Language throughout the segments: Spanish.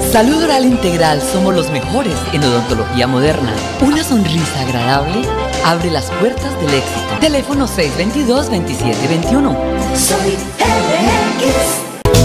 Salud Oral Integral, somos los mejores en odontología moderna. Una sonrisa agradable abre las puertas del éxito. Teléfono 622-2721. Soy RX.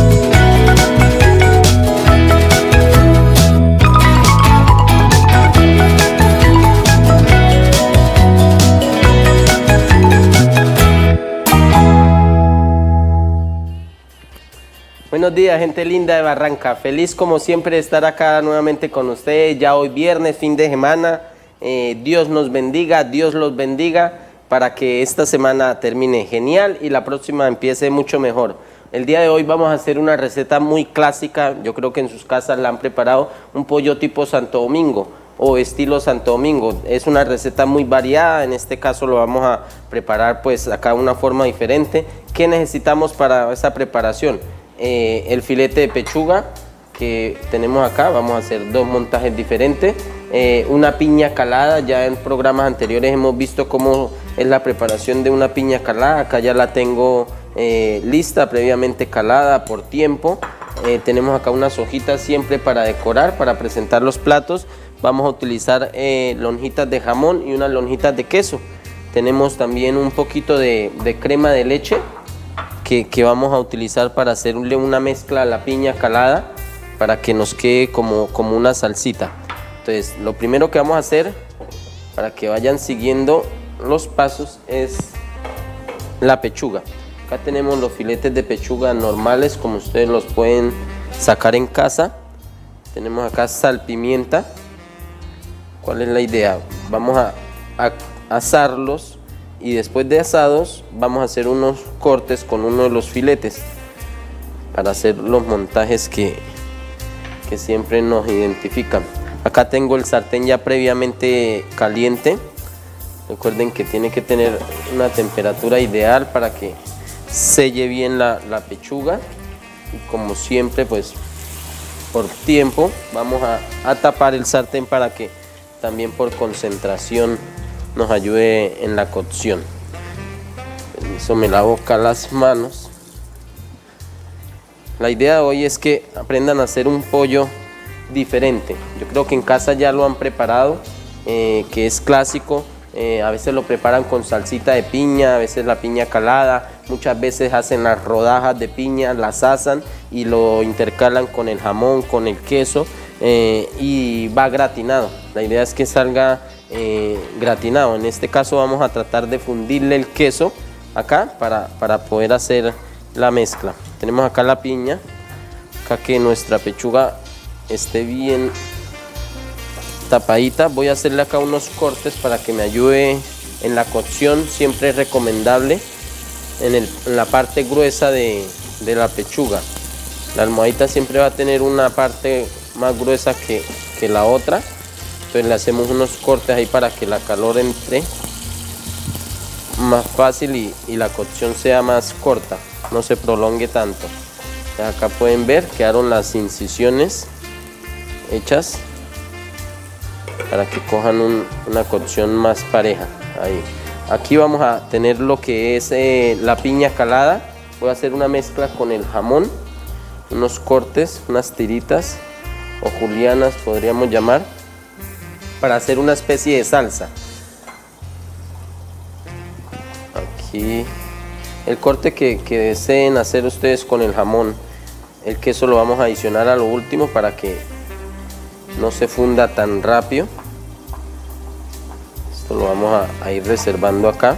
Buenos días, gente linda de Barranca. Feliz como siempre de estar acá nuevamente con ustedes. Ya hoy viernes, fin de semana. Dios nos bendiga, Dios los bendiga para que esta semana termine genial y la próxima empiece mucho mejor. El día de hoy vamos a hacer una receta muy clásica. Yo creo que en sus casas la han preparado. Un pollo tipo Santo Domingo o estilo Santo Domingo. Es una receta muy variada. En este caso lo vamos a preparar pues acá de una forma diferente. ¿Qué necesitamos para esta preparación? El filete de pechuga que tenemos acá, vamos a hacer dos montajes diferentes, una piña calada. Ya en programas anteriores hemos visto cómo es la preparación de una piña calada. Acá ya la tengo lista, previamente calada por tiempo. Tenemos acá unas hojitas siempre para decorar, para presentar los platos. Vamos a utilizar lonjitas de jamón y unas lonjitas de queso. Tenemos también un poquito de crema de leche que vamos a utilizar para hacerle una mezcla a la piña calada para que nos quede como una salsita. Entonces lo primero que vamos a hacer para que vayan siguiendo los pasos es la pechuga. Acá tenemos los filetes de pechuga normales como ustedes los pueden sacar en casa. Tenemos acá salpimienta. ¿Cuál es la idea? Vamos a asarlos. Y después de asados vamos a hacer unos cortes con uno de los filetes para hacer los montajes que siempre nos identifican. Acá tengo el sartén ya previamente caliente. Recuerden que tiene que tener una temperatura ideal para que selle bien la pechuga. Y como siempre pues por tiempo vamos a tapar el sartén para que también por concentración nos ayude en la cocción. Permiso, me lavo acá las manos. La idea de hoy es que aprendan a hacer un pollo diferente. Yo creo que en casa ya lo han preparado, que es clásico. A veces lo preparan con salsita de piña, a veces la piña calada, muchas veces hacen las rodajas de piña, las asan y lo intercalan con el jamón, con el queso y va gratinado. La idea es que salga gratinado. En este caso vamos a tratar de fundirle el queso acá para poder hacer la mezcla. Tenemos acá la piña, acá que nuestra pechuga esté bien tapadita. Voy a hacerle acá unos cortes para que me ayude en la cocción. Siempre es recomendable en la parte gruesa de la pechuga. La almohadita siempre va a tener una parte más gruesa que la otra. Entonces le hacemos unos cortes ahí para que la calor entre más fácil y la cocción sea más corta, no se prolongue tanto. Acá pueden ver, quedaron las incisiones hechas para que cojan una cocción más pareja. Ahí. Aquí vamos a tener lo que es la piña calada. Voy a hacer una mezcla con el jamón, unos cortes, unas tiritas o julianas podríamos llamar, para hacer una especie de salsa. Aquí el corte que deseen hacer ustedes con el jamón. El queso lo vamos a adicionar a lo último para que no se funda tan rápido. Esto lo vamos a ir reservando acá.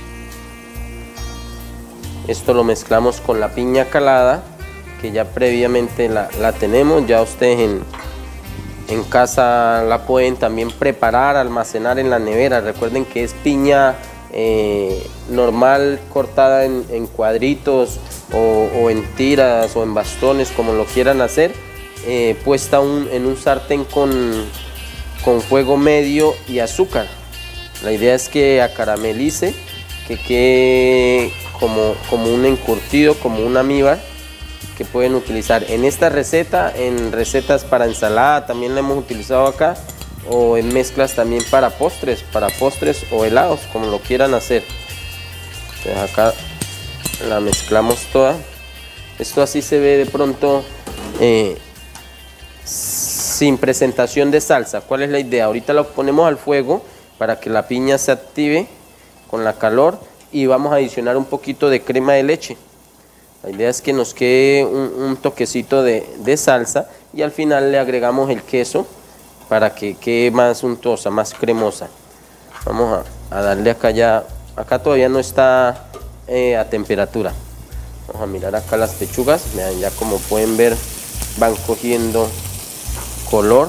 Esto lo mezclamos con la piña calada que ya previamente la tenemos. Ya ustedes en casa la pueden también preparar, almacenar en la nevera. Recuerden que es piña normal cortada en cuadritos o en tiras o en bastones, como lo quieran hacer, puesta en un sartén con fuego medio y azúcar. La idea es que acaramelice, que quede como un encurtido, como un almíbar, que pueden utilizar en esta receta, en recetas para ensalada también la hemos utilizado acá, o en mezclas también para postres o helados, como lo quieran hacer. Entonces acá la mezclamos toda. Esto así se ve de pronto sin presentación de salsa. ¿Cuál es la idea? Ahorita lo ponemos al fuego para que la piña se active con la calor y vamos a adicionar un poquito de crema de leche. La idea es que nos quede un toquecito de salsa y al final le agregamos el queso para que quede más untuosa, más cremosa. Vamos a darle acá ya, acá todavía no está a temperatura. Vamos a mirar acá las pechugas, vean, ya como pueden ver van cogiendo color.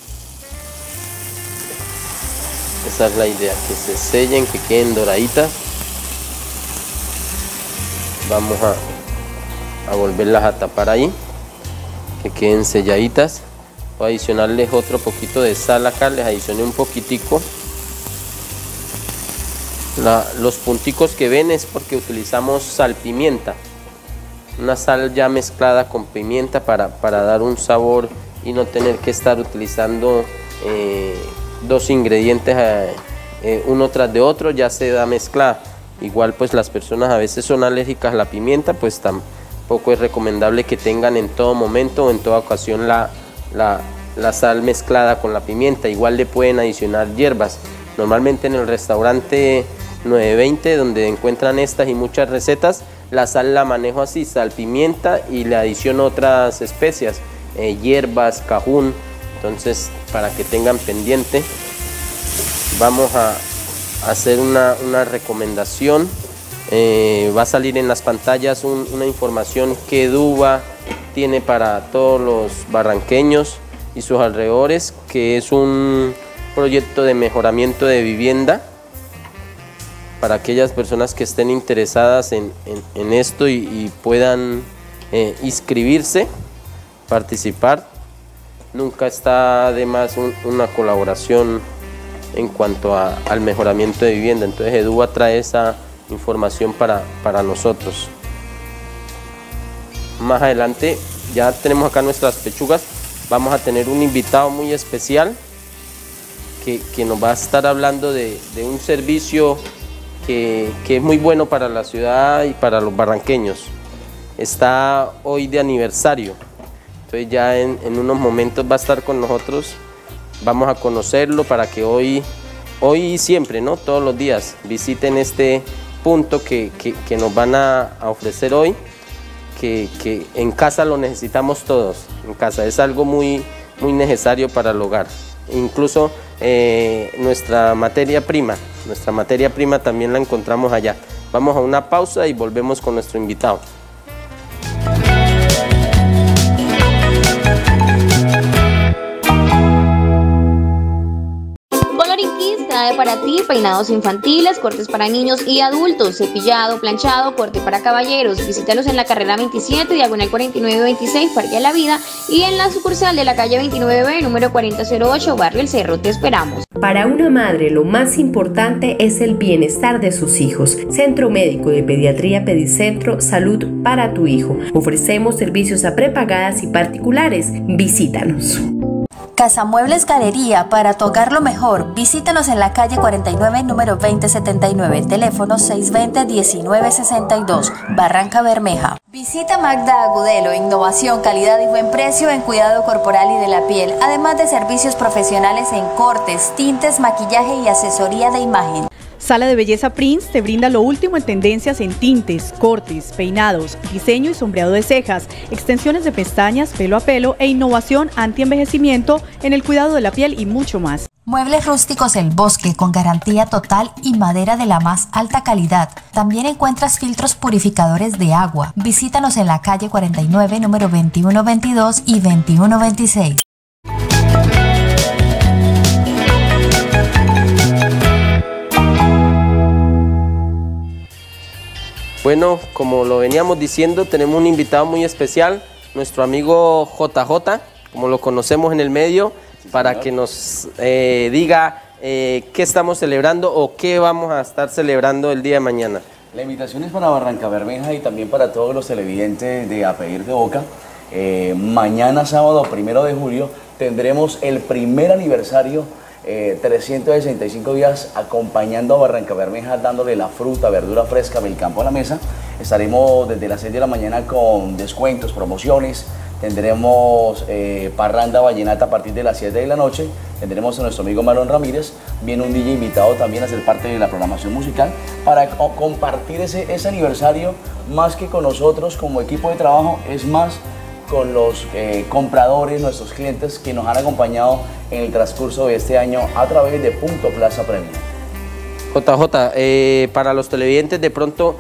Esa es la idea, que se sellen, que queden doraditas. Vamos a volverlas a tapar ahí, que queden selladitas. Voy a adicionarles otro poquito de sal acá, les adicioné un poquitico. Los punticos que ven es porque utilizamos salpimienta, una sal ya mezclada con pimienta para dar un sabor y no tener que estar utilizando dos ingredientes uno tras de otro, ya se da mezclada. Igual pues las personas a veces son alérgicas a la pimienta, pues tampoco es recomendable que tengan en todo momento o en toda ocasión la sal mezclada con la pimienta. Igual le pueden adicionar hierbas. Normalmente en el restaurante 920, donde encuentran estas y muchas recetas, la sal la manejo así, sal, pimienta, y le adiciono otras especias, hierbas, cajún. Entonces, para que tengan pendiente, vamos a hacer una recomendación. Va a salir en las pantallas una información que Eduba tiene para todos los barranqueños y sus alrededores, que es un proyecto de mejoramiento de vivienda para aquellas personas que estén interesadas en esto y puedan inscribirse, participar. Nunca está de más una colaboración en cuanto al mejoramiento de vivienda. Entonces Eduba trae esa información para nosotros. Más adelante ya tenemos acá nuestras pechugas. Vamos a tener un invitado muy especial que nos va a estar hablando de un servicio que es muy bueno para la ciudad y para los barranqueños. Está hoy de aniversario, entonces ya en unos momentos va a estar con nosotros. Vamos a conocerlo para que hoy y siempre, ¿no? Todos los días visiten este punto que nos van a ofrecer hoy, que en casa lo necesitamos todos. En casa es algo muy necesario para el hogar. Incluso nuestra materia prima también la encontramos allá. Vamos a una pausa y volvemos con nuestro invitado. Trae para ti peinados infantiles, cortes para niños y adultos, cepillado, planchado, corte para caballeros. Visítalos en la carrera 27, diagonal 4926, Parque de la Vida, y en la sucursal de la calle 29B, número 4008, Barrio El Cerro. Te esperamos. Para una madre, lo más importante es el bienestar de sus hijos. Centro Médico de Pediatría Pedicentro, salud para tu hijo. Ofrecemos servicios a prepagadas y particulares. Visítanos. Casamuebles Galería, para tu hogar lo mejor. Visítanos en la calle 49, número 2079, teléfono 620-1962, Barranca Bermeja. Visita Magda Agudelo, innovación, calidad y buen precio en cuidado corporal y de la piel, además de servicios profesionales en cortes, tintes, maquillaje y asesoría de imagen. Sala de Belleza Prince te brinda lo último en tendencias en tintes, cortes, peinados, diseño y sombreado de cejas, extensiones de pestañas, pelo a pelo e innovación anti-envejecimiento en el cuidado de la piel y mucho más. Muebles rústicos El Bosque, con garantía total y madera de la más alta calidad. También encuentras filtros purificadores de agua. Visítanos en la calle 49, número 2122 y 2126. Bueno, como lo veníamos diciendo, tenemos un invitado muy especial, nuestro amigo JJ, como lo conocemos en el medio, para que nos diga qué estamos celebrando o qué vamos a estar celebrando el día de mañana. La invitación es para Barranca Bermeja y también para todos los televidentes de A Pedir de Boca. Mañana sábado 1 de julio tendremos el primer aniversario, 365 días acompañando a Barranca Bermeja, dándole la fruta, verdura fresca del campo a la mesa. Estaremos desde las 6 de la mañana con descuentos, promociones, tendremos parranda vallenata a partir de las 7 de la noche, tendremos a nuestro amigo Marlon Ramírez, viene un DJ invitado también a ser parte de la programación musical para compartir ese aniversario, más que con nosotros como equipo de trabajo, es más con los compradores, nuestros clientes que nos han acompañado en el transcurso de este año a través de Punto Plaza Premium. JJ, para los televidentes de pronto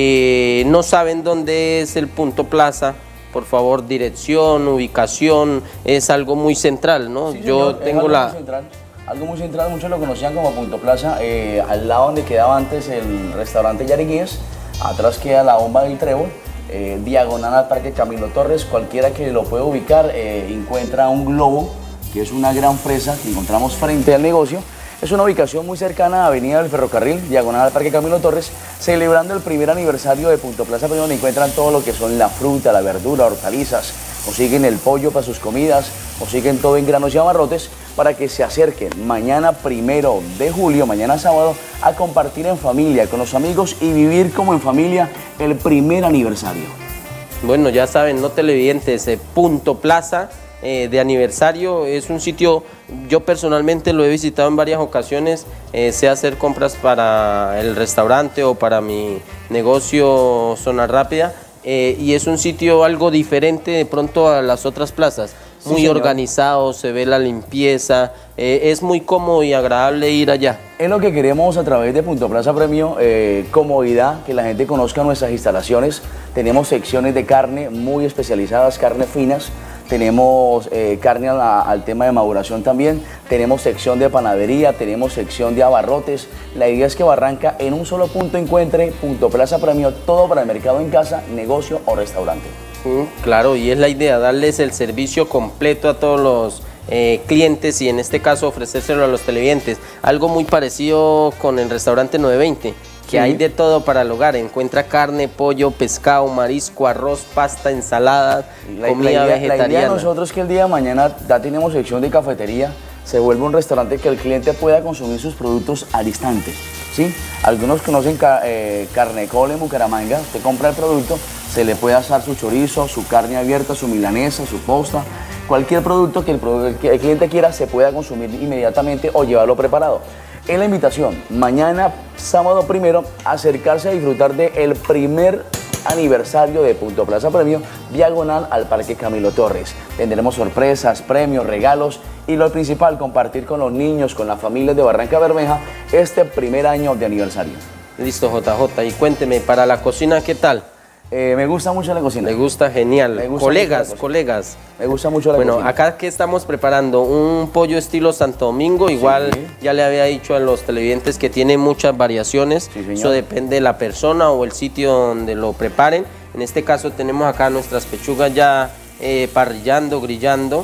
que no saben dónde es el Punto Plaza, por favor, dirección, ubicación, es algo muy central, ¿no? Sí, yo señor, tengo algo muy central, muchos lo conocían como Punto Plaza, al lado donde quedaba antes el restaurante Yariquíes, atrás queda la bomba del Trébol, diagonal al Parque Camilo Torres, cualquiera que lo pueda ubicar encuentra un globo, que es una gran fresa que encontramos frente al negocio. Es una ubicación muy cercana a Avenida del Ferrocarril, diagonal al Parque Camilo Torres, celebrando el primer aniversario de Punto Plaza, donde encuentran todo lo que son la fruta, la verdura, hortalizas, consiguen el pollo para sus comidas, consiguen todo en granos y abarrotes, para que se acerquen mañana 1 de julio, mañana sábado, a compartir en familia, con los amigos y vivir como en familia el primer aniversario. Bueno, ya saben, no televidentes, Punto Plaza de aniversario es un sitio, yo personalmente lo he visitado en varias ocasiones, sé hacer compras para el restaurante o para mi negocio Zona Rápida, y es un sitio algo diferente de pronto a las otras plazas, muy señor, organizado, se ve la limpieza, es muy cómodo y agradable ir allá. Es lo que queremos a través de Punto Plaza Premio, comodidad, que la gente conozca nuestras instalaciones. Tenemos secciones de carne muy especializadas, carnes finas. Tenemos carne al tema de maduración también, tenemos sección de panadería, tenemos sección de abarrotes. La idea es que Barranca en un solo punto encuentre Punto Plaza Premio, todo para el mercado en casa, negocio o restaurante. Claro, y es la idea, darles el servicio completo a todos los clientes y en este caso ofrecérselo a los televidentes. Algo muy parecido con el restaurante 920. Que sí, hay de todo para el hogar, encuentra carne, pollo, pescado, marisco, arroz, pasta, ensalada, comida vegetariana. La idea de nosotros es que el día de mañana ya tenemos sección de cafetería, se vuelve un restaurante que el cliente pueda consumir sus productos al instante, ¿sí? Algunos conocen Carnecol en Bucaramanga, usted compra el producto, se le puede asar su chorizo, su carne abierta, su milanesa, su posta, cualquier producto que el cliente quiera se pueda consumir inmediatamente o llevarlo preparado. Es la invitación, mañana, sábado 1, acercarse a disfrutar del primer aniversario de Punto Plaza Premio, diagonal al Parque Camilo Torres. Tendremos sorpresas, premios, regalos y lo principal, compartir con los niños, con las familias de Barranca Bermeja este primer año de aniversario. Listo, JJ, y cuénteme, para la cocina, ¿qué tal? Me gusta mucho la cocina. Me gusta, genial. Me gusta colegas. Me gusta mucho la cocina. Bueno, acá que estamos preparando un pollo estilo Santo Domingo, igual sí, ya le había dicho a los televidentes que tiene muchas variaciones. Sí, eso depende de la persona o el sitio donde lo preparen. En este caso tenemos acá nuestras pechugas ya parrillando, grillando.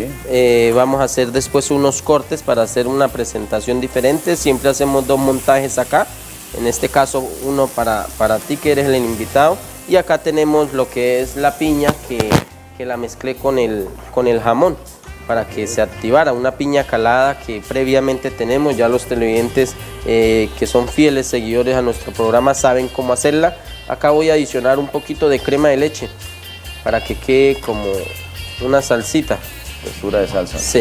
Sí. Vamos a hacer después unos cortes para hacer una presentación diferente. Siempre hacemos 2 montajes acá. En este caso uno para ti que eres el invitado. Y acá tenemos lo que es la piña que la mezclé con el jamón para que se activara, una piña calada que previamente tenemos. Ya los televidentes que son fieles seguidores a nuestro programa saben cómo hacerla. Acá voy a adicionar un poquito de crema de leche para que quede como una salsita. Textura de salsa. Sí.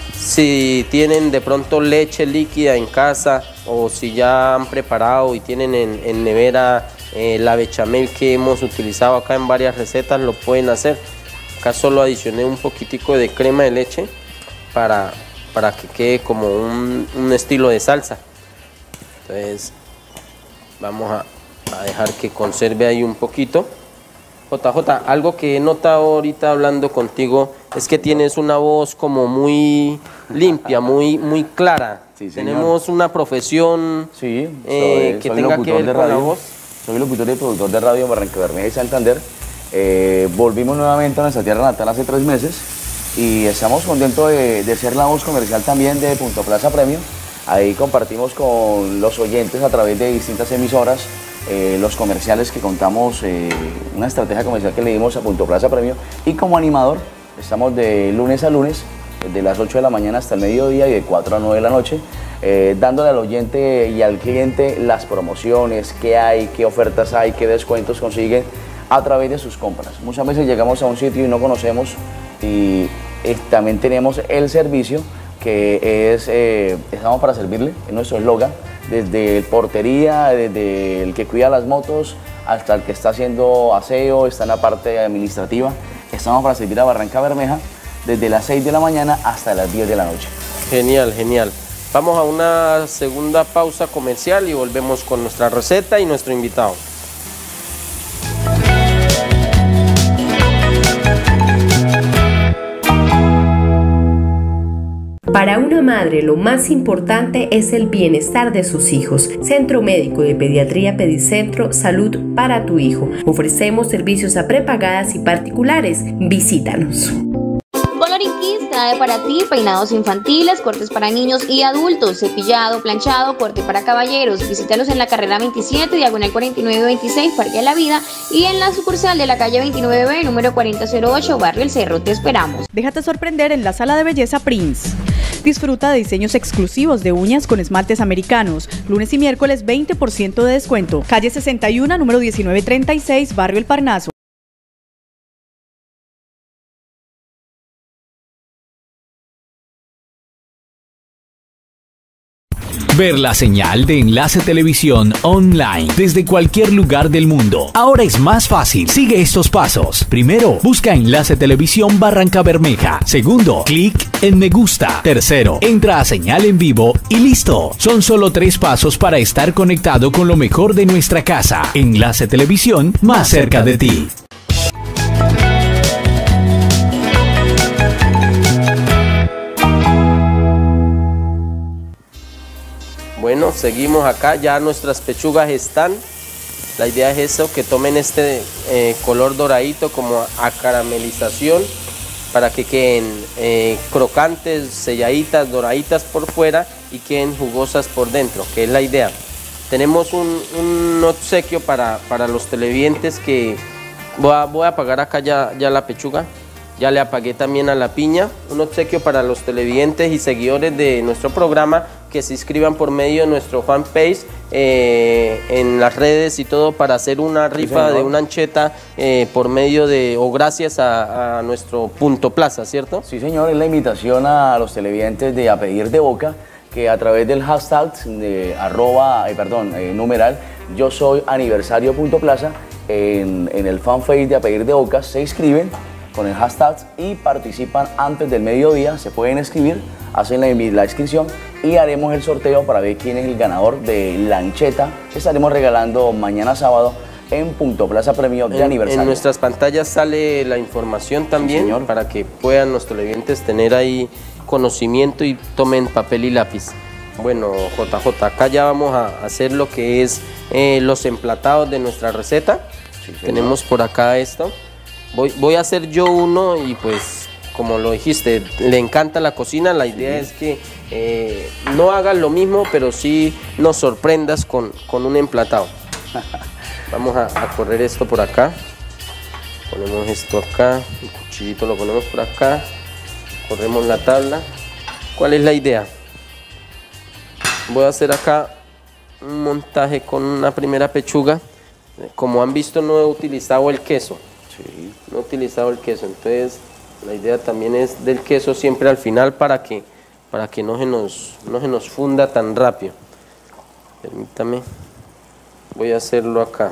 Si tienen de pronto leche líquida en casa o si ya han preparado y tienen en nevera la bechamel que hemos utilizado acá en varias recetas, lo pueden hacer. Acá solo adicioné un poquitico de crema de leche para que quede como un estilo de salsa. Entonces vamos a dejar que conserve ahí un poquito. JJ, algo que he notado ahorita hablando contigo es que tienes una voz como muy limpia, muy clara. Sí, tenemos una profesión que tenga que ver con la voz. Soy locutor y productor de radio en Barranca Bermeja y Santander. Volvimos nuevamente a nuestra tierra natal hace 3 meses y estamos contentos de ser la voz comercial también de Punto Plaza Premio. Ahí compartimos con los oyentes a través de distintas emisoras los comerciales que contamos, una estrategia comercial que le dimos a Punto Plaza Premio, y como animador estamos de lunes a lunes, de las 8 de la mañana hasta el mediodía y de 4 a 9 de la noche, dándole al oyente y al cliente las promociones, qué hay, qué ofertas hay, qué descuentos consiguen a través de sus compras. Muchas veces llegamos a un sitio y no conocemos y también tenemos el servicio que es estamos para servirle, es nuestro eslogan, desde portería, desde el que cuida las motos hasta el que está haciendo aseo, está en la parte administrativa. Estamos para servir a Barranca Bermeja desde las 6 de la mañana hasta las 10 de la noche. Genial, genial. Vamos a una segunda pausa comercial y volvemos con nuestra receta y nuestro invitado. Para una madre lo más importante es el bienestar de sus hijos. Centro Médico de Pediatría Pedicentro, salud para tu hijo. Ofrecemos servicios a prepagadas y particulares. Visítanos. Coloring Kids trae para ti peinados infantiles, cortes para niños y adultos, cepillado, planchado, corte para caballeros. Visítalos en la carrera 27, diagonal 4926, Parque de la Vida, y en la sucursal de la calle 29B, número 4008, Barrio El Cerro. Te esperamos. Déjate sorprender en la sala de belleza Prince. Disfruta de diseños exclusivos de uñas con esmaltes americanos. Lunes y miércoles 20% de descuento. Calle 61, número 1936, Barrio El Parnaso. Ver la señal de Enlace Televisión online desde cualquier lugar del mundo. Ahora es más fácil. Sigue estos pasos. Primero, busca Enlace Televisión Barranca Bermeja. Segundo, clic en me gusta. Tercero, entra a señal en vivo y listo. Son solo 3 pasos para estar conectado con lo mejor de nuestra casa. Enlace Televisión, más cerca de ti. Bueno, seguimos acá, ya nuestras pechugas están. La idea es eso, que tomen este color doradito como a caramelización para que queden crocantes, selladitas, doraditas por fuera y queden jugosas por dentro, que es la idea. Tenemos un obsequio para los televidentes que voy a apagar acá ya la pechuga. Ya le apagué también a la piña, un obsequio para los televidentes y seguidores de nuestro programa que se inscriban por medio de nuestro fanpage en las redes y todo para hacer una rifa de una ancheta por medio de o gracias a nuestro Punto Plaza, ¿cierto? Sí, señor, es la invitación a los televidentes de A Pedir de Boca que a través del hashtag de numeral yo soy aniversario.plaza en el fanpage de A Pedir de Boca se inscriben con el hashtag y participan antes del mediodía, se pueden inscribir, hacen la inscripción y haremos el sorteo para ver quién es el ganador de la ancheta que estaremos regalando mañana sábado en Punto Plaza Premio de aniversario. En nuestras pantallas sale la información también, sí, para que puedan los televidentes tener ahí conocimiento y tomen papel y lápiz. Bueno, JJ, acá ya vamos a hacer lo que es los emplatados de nuestra receta. Sí, tenemos por acá esto. Voy a hacer yo uno y pues como lo dijiste, le encanta la cocina, la idea es que no hagas lo mismo, pero sí nos sorprendas con un emplatado. Vamos a correr esto por acá, ponemos esto acá, el cuchillito lo ponemos por acá, corremos la tabla. ¿Cuál es la idea? Voy a hacer acá un montaje con una primera pechuga. Como han visto, no he utilizado el queso. Sí. No he utilizado el queso, entonces la idea también es del queso siempre al final para que no se nos funda tan rápido. Permítame, voy a hacerlo acá.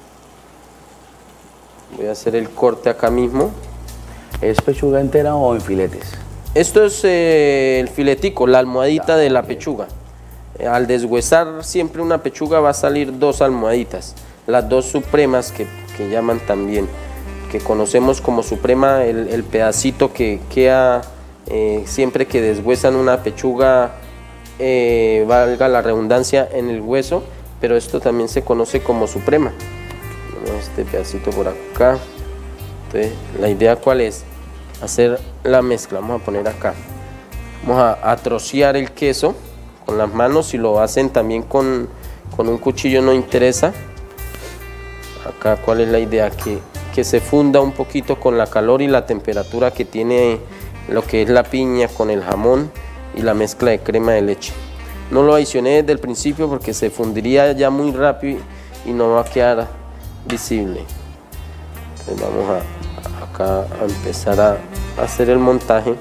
Voy a hacer el corte acá mismo. ¿Es pechuga entera o en filetes? Esto es el filetico, la almohadita de la pechuga. Al deshuesar siempre una pechuga va a salir 2 almohaditas, las 2 supremas que llaman también, que conocemos como suprema, el pedacito que queda siempre que deshuesan una pechuga, valga la redundancia, en el hueso, pero esto también se conoce como suprema. Este pedacito por acá. Entonces, la idea ¿cuál es? Hacer la mezcla. Vamos a poner acá. Vamos a trocear el queso con las manos. Si lo hacen también con un cuchillo no interesa. Acá ¿cuál es la idea? Que se funda un poquito con la calor y la temperatura que tiene lo que es la piña con el jamón y la mezcla de crema de leche. No lo adicioné desde el principio porque se fundiría ya muy rápido y no va a quedar visible. Entonces vamos acá a empezar a hacer el montaje.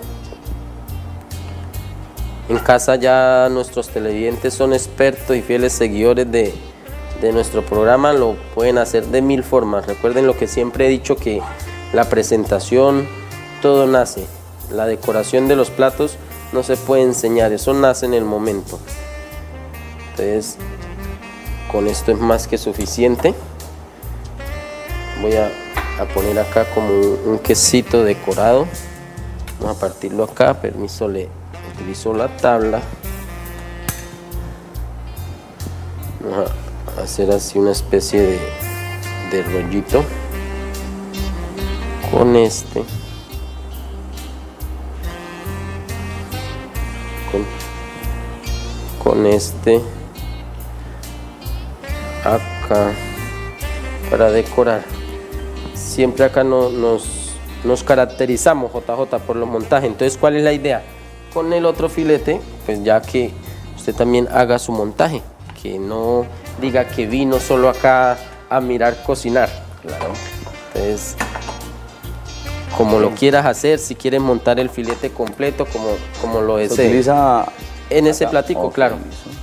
En casa ya nuestros televidentes son expertos y fieles seguidores de nuestro programa, lo pueden hacer de 1000 formas. Recuerden lo que siempre he dicho, que la presentación, todo nace. La decoración de los platos no se puede enseñar, eso nace en el momento. Entonces, con esto es más que suficiente. Voy a poner acá como un quesito decorado. Vamos a partirlo acá, permiso, le utilizo la tabla. Vamos a hacer así una especie de rollito con este. Con este acá para decorar. Siempre acá nos caracterizamos, JJ, por los montajes. Entonces, ¿cuál es la idea? Con el otro filete, pues ya que usted también haga su montaje, que no diga que vino solo acá a mirar cocinar. Claro. Entonces, como lo quieras hacer, si quieres montar el filete completo, como lo desees. ¿Se utiliza en ese platico? Claro.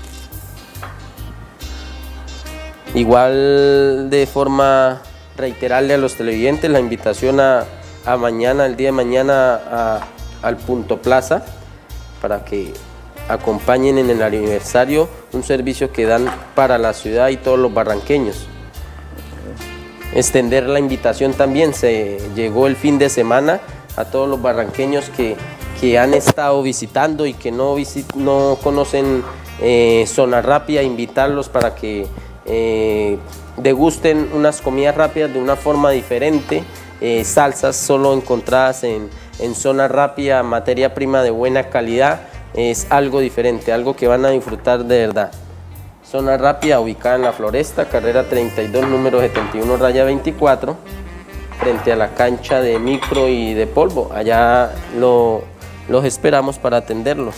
Igual, de forma, reiterarle a los televidentes la invitación a mañana, el día de mañana, al Punto Plaza, para que acompañen en el aniversario, un servicio que dan para la ciudad y todos los barranqueños. Extender la invitación también, se llegó el fin de semana a todos los barranqueños que han estado visitando y que no conocen Zona Rápida, invitarlos para que degusten unas comidas rápidas de una forma diferente, salsas solo encontradas en Zona Rápida, materia prima de buena calidad, es algo diferente, algo que van a disfrutar de verdad. Zona Rápida, ubicada en La Floresta, carrera 32, número 71/24, frente a la cancha de micro y de polvo. Allá los esperamos para atenderlos.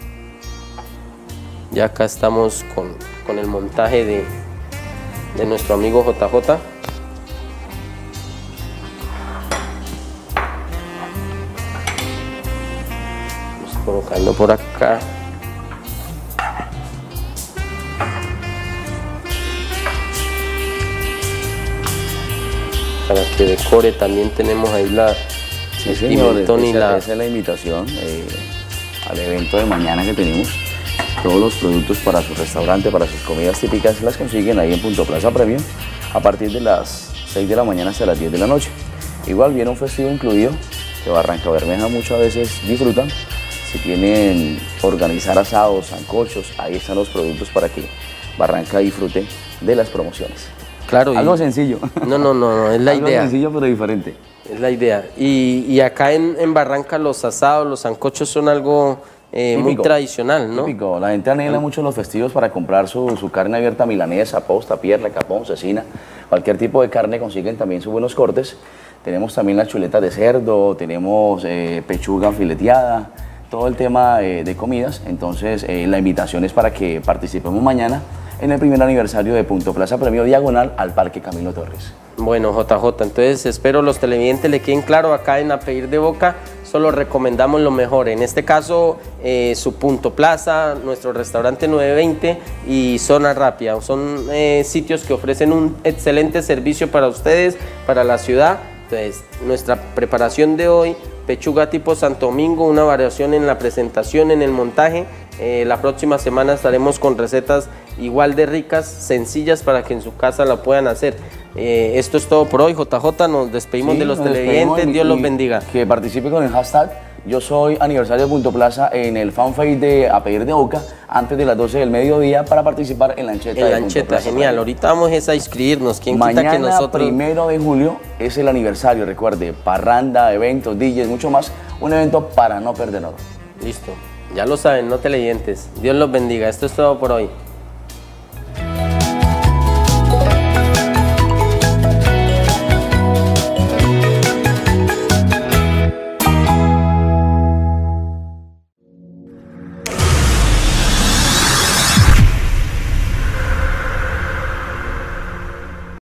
Ya acá estamos con el montaje de nuestro amigo JJ. Vamos colocando por acá. Para que decore también tenemos ahí sí, señor, esa es la invitación al evento de mañana que tenemos. Todos los productos para su restaurante, para sus comidas típicas, las consiguen ahí en Punto Plaza Premio a partir de las 6 de la mañana hasta las 10 de la noche. Igual viene un festivo incluido que Barrancabermeja muchas veces disfrutan. Si tienen organizar asados, sancochos, ahí están los productos para que Barranca disfrute de las promociones. Claro, algo sencillo. No, es la idea. Algo sencillo pero diferente. Es la idea. Y acá en Barranca los asados, los sancochos son algo muy tradicional, ¿no? Típico. La gente anhela mucho los festivos para comprar su carne abierta milanesa, posta, pierna, capón, cecina. Cualquier tipo de carne consiguen también sus buenos cortes. Tenemos también las chuletas de cerdo, tenemos pechuga fileteada, todo el tema de comidas. Entonces la invitación es para que participemos mañana en el primer aniversario de Punto Plaza Premio, diagonal al Parque Camilo Torres. Bueno, JJ, entonces espero los televidentes le queden claro. Acá en A Pedir de Boca solo recomendamos lo mejor. En este caso, su Punto Plaza, nuestro restaurante 920 y Zona Rápida. Son sitios que ofrecen un excelente servicio para ustedes, para la ciudad. Entonces, nuestra preparación de hoy, pechuga tipo Santo Domingo, una variación en la presentación, en el montaje. La próxima semana estaremos con recetas igual de ricas, sencillas, para que en su casa la puedan hacer. Esto es todo por hoy, JJ. Nos despedimos de los televidentes. Dios los bendiga. Que participe con el hashtag Yo Soy Aniversario de Punto Plaza en el fanpage de A Pedir de Boca antes de las 12 del mediodía para participar en la ancheta. En la ancheta, genial. Ahorita vamos a inscribirnos. ¿Quién mañana, quita que nosotros? 1 de julio es el aniversario, recuerde, parranda, eventos, DJs, mucho más. Un evento para no perderlo. Listo. Ya lo saben, no televidentes. Dios los bendiga. Esto es todo por hoy.